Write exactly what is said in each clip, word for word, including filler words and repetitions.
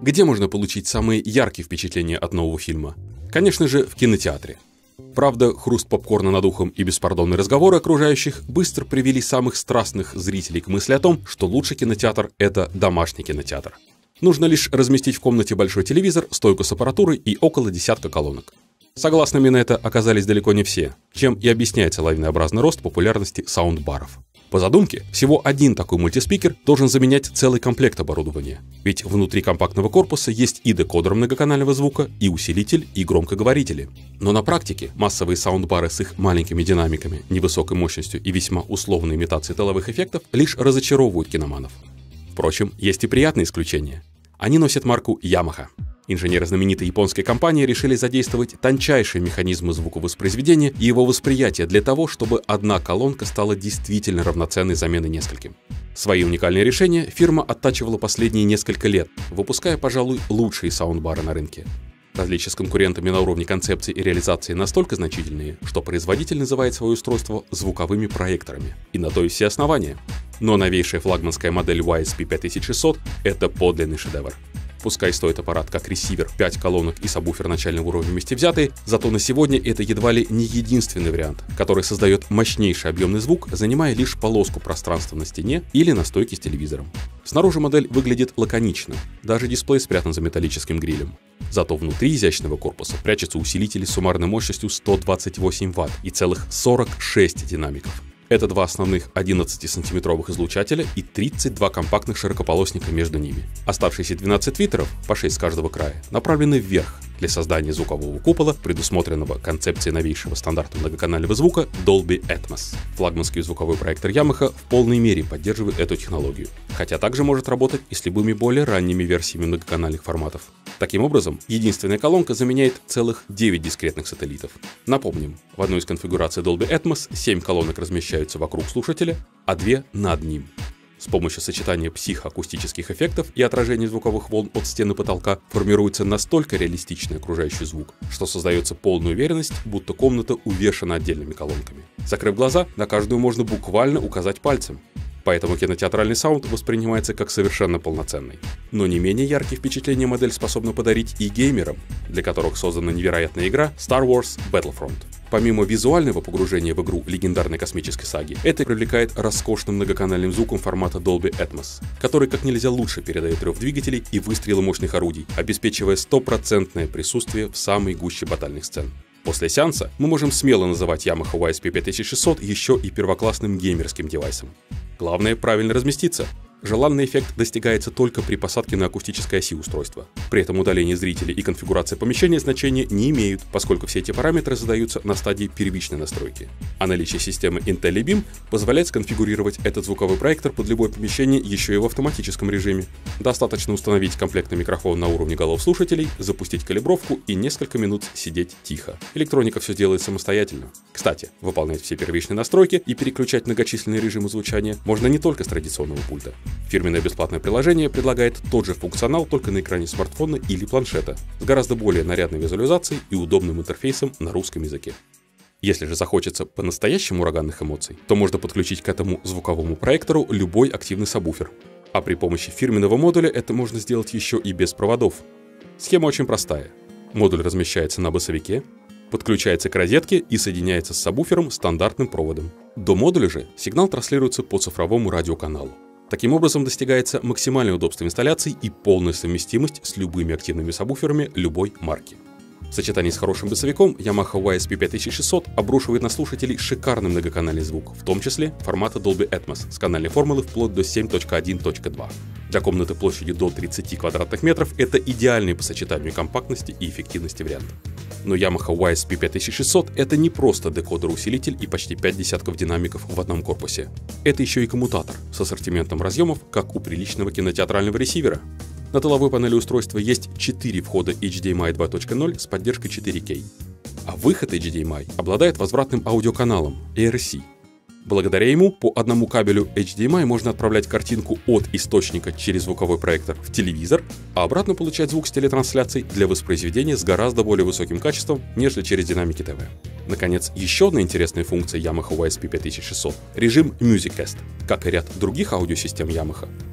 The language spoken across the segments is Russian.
Где можно получить самые яркие впечатления от нового фильма? Конечно же, в кинотеатре. Правда, хруст попкорна над ухом и беспардонные разговоры окружающих быстро привели самых страстных зрителей к мысли о том, что лучший кинотеатр – это домашний кинотеатр. Нужно лишь разместить в комнате большой телевизор, стойку с аппаратурой и около десятка колонок. Согласными на это оказались далеко не все, чем и объясняется лавинообразный рост популярности саундбаров. По задумке, всего один такой мультиспикер должен заменять целый комплект оборудования. Ведь внутри компактного корпуса есть и декодер многоканального звука, и усилитель, и громкоговорители. Но на практике массовые саундбары с их маленькими динамиками, невысокой мощностью и весьма условной имитацией тыловых эффектов лишь разочаровывают киноманов. Впрочем, есть и приятные исключения. Они носят марку Yamaha. Инженеры знаменитой японской компании решили задействовать тончайшие механизмы звуковоспроизведения и его восприятия для того, чтобы одна колонка стала действительно равноценной заменой нескольким. Свои уникальные решения фирма оттачивала последние несколько лет, выпуская, пожалуй, лучшие саундбары на рынке. Различия с конкурентами на уровне концепции и реализации настолько значительные, что производитель называет свое устройство звуковыми проекторами. И на то и все основания. Но новейшая флагманская модель уай эс пи пять тысяч шестьсот – это подлинный шедевр. Пускай стоит аппарат как ресивер, пять колонок и сабвуфер начального уровня вместе взятые, зато на сегодня это едва ли не единственный вариант, который создает мощнейший объемный звук, занимая лишь полоску пространства на стене или на стойке с телевизором. Снаружи модель выглядит лаконично, даже дисплей спрятан за металлическим грилем. Зато внутри изящного корпуса прячутся усилители с суммарной мощностью сто двадцать восемь ватт и целых сорок шесть динамиков. Это два основных одиннадцатисантиметровых излучателя и тридцать два компактных широкополосника между ними. Оставшиеся двенадцать твиттеров, по шесть с каждого края, направлены вверх для создания звукового купола, предусмотренного концепцией новейшего стандарта многоканального звука Dolby Atmos. Флагманский звуковой проектор Yamaha в полной мере поддерживает эту технологию, хотя также может работать и с любыми более ранними версиями многоканальных форматов. Таким образом, единственная колонка заменяет целых девять дискретных сателлитов. Напомним, в одной из конфигураций Dolby Atmos семь колонок размещаются вокруг слушателя, а две над ним. С помощью сочетания психоакустических эффектов и отражения звуковых волн от стены потолка формируется настолько реалистичный окружающий звук, что создается полная уверенность, будто комната увешана отдельными колонками. Закрыв глаза, на каждую можно буквально указать пальцем. Поэтому кинотеатральный саунд воспринимается как совершенно полноценный. Но не менее яркие впечатления модель способна подарить и геймерам, для которых создана невероятная игра Star Wars Battlefront. Помимо визуального погружения в игру легендарной космической саги, это привлекает роскошным многоканальным звуком формата Dolby Atmos, который как нельзя лучше передает рев двигателей и выстрелы мощных орудий, обеспечивая стопроцентное присутствие в самой гуще батальных сцен. После сеанса мы можем смело называть Yamaha уай эс пи пять тысяч шестьсот еще и первоклассным геймерским девайсом. Главное правильно разместиться. Желанный эффект достигается только при посадке на акустической оси устройства. При этом удаление зрителей и конфигурация помещения значения не имеют, поскольку все эти параметры задаются на стадии первичной настройки. А наличие системы IntelliBeam позволяет сконфигурировать этот звуковой проектор под любое помещение еще и в автоматическом режиме. Достаточно установить комплектный микрофон на уровне голов слушателей, запустить калибровку и несколько минут сидеть тихо. Электроника все делает самостоятельно. Кстати, выполнять все первичные настройки и переключать многочисленные режимы звучания можно не только с традиционного пульта. Фирменное бесплатное приложение предлагает тот же функционал, только на экране смартфона или планшета, с гораздо более нарядной визуализацией и удобным интерфейсом на русском языке. Если же захочется по-настоящему ураганных эмоций, то можно подключить к этому звуковому проектору любой активный сабвуфер. А при помощи фирменного модуля это можно сделать еще и без проводов. Схема очень простая. Модуль размещается на басовике, подключается к розетке и соединяется с сабвуфером стандартным проводом. До модуля же сигнал транслируется по цифровому радиоканалу. Таким образом достигается максимальное удобство инсталляции и полная совместимость с любыми активными сабвуферами любой марки. В сочетании с хорошим басовиком Yamaha уай эс пи пять тысяч шестьсот обрушивает на слушателей шикарный многоканальный звук, в том числе формата Dolby Atmos с канальной формулы вплоть до семь точка один точка два. Для комнаты площадью до тридцати квадратных метров это идеальный по сочетанию компактности и эффективности вариант. Но Yamaha уай эс пи пять тысяч шестьсот это не просто декодер-усилитель и почти пять десятков динамиков в одном корпусе. Это еще и коммутатор с ассортиментом разъемов, как у приличного кинотеатрального ресивера. На тыловой панели устройства есть четыре входа эйч ди эм ай два точка ноль с поддержкой четыре кей. А выход эйч ди эм ай обладает возвратным аудиоканалом эй ар си. Благодаря ему по одному кабелю эйч ди эм ай можно отправлять картинку от источника через звуковой проектор в телевизор, а обратно получать звук с телетрансляций для воспроизведения с гораздо более высоким качеством, нежели через динамики ТВ. Наконец, еще одна интересная функция Yamaha уай эс пи пять тысяч шестьсот – режим MusicCast. Как и ряд других аудиосистем Yamaha,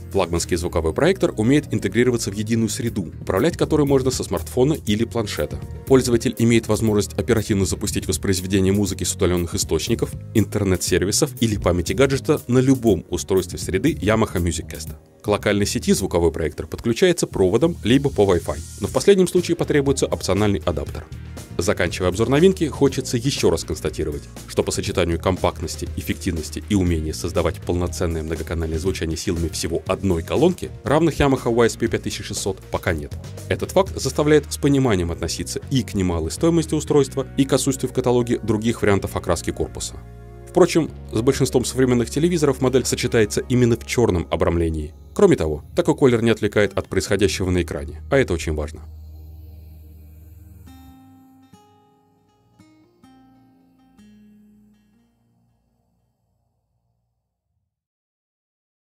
Флагманский звуковой проектор умеет интегрироваться в единую среду, управлять которой можно со смартфона или планшета. Пользователь имеет возможность оперативно запустить воспроизведение музыки с удаленных источников, интернет-сервисов или памяти гаджета на любом устройстве среды Yamaha MusicCast. К локальной сети звуковой проектор подключается проводом либо по Wi-Fi, но в последнем случае потребуется опциональный адаптер. Заканчивая обзор новинки, хочется еще раз констатировать, что по сочетанию компактности, эффективности и умения создавать полноценное многоканальное звучание силами всего одной колонки, равных Yamaha уай эс пи пять тысяч шестьсот пока нет. Этот факт заставляет с пониманием относиться и к немалой стоимости устройства, и к отсутствию в каталоге других вариантов окраски корпуса. Впрочем, с большинством современных телевизоров модель сочетается именно в черном обрамлении. Кроме того, такой колер не отвлекает от происходящего на экране, а это очень важно.